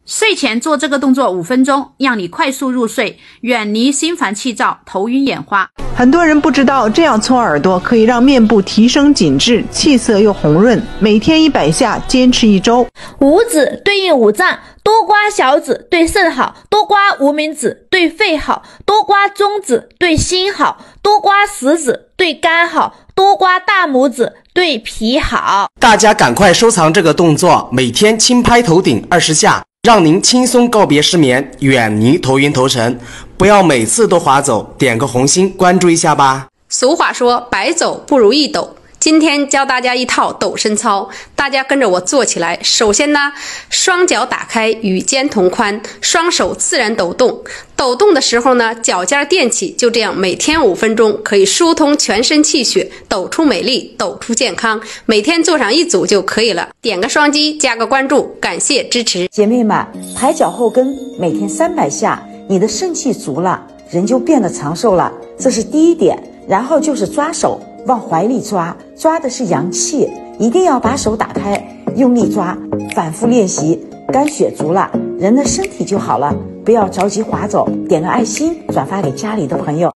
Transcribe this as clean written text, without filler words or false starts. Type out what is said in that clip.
睡前做这个动作5分钟，让你快速入睡，远离心烦气躁、头晕眼花。 很多人不知道，这样搓耳朵可以让面部提升紧致，气色又红润。每天100下，坚持1周。 五指对应五脏，多刮小指对肾好，多刮无名指对肺好，多刮中指对心好，多刮食指对肝好，多刮大拇指对脾好。 大家赶快收藏这个动作，每天轻拍头顶20下，让您轻松告别失眠，远离头晕头沉。不要每次都划走，点个红心关注一下吧。 俗话说，白走不如一抖。今天教大家一套抖身操，大家跟着我做起来。首先呢，双脚打开与肩同宽，双手自然抖动。抖动的时候呢，脚尖垫起，就这样每天5分钟，可以疏通全身气血，抖出美丽，抖出健康。每天做上1组就可以了。点个双击，加个关注，感谢支持。 姐妹们，抬脚后跟每天300下，你的肾气足了，人就变得长寿了，这是第一点。然后就是抓手，往怀里抓，抓的是阳气，一定要把手打开，用力抓，反复练习，肝血足了，人的身体就好了。不要着急划走，点个爱心，转发给家里的朋友。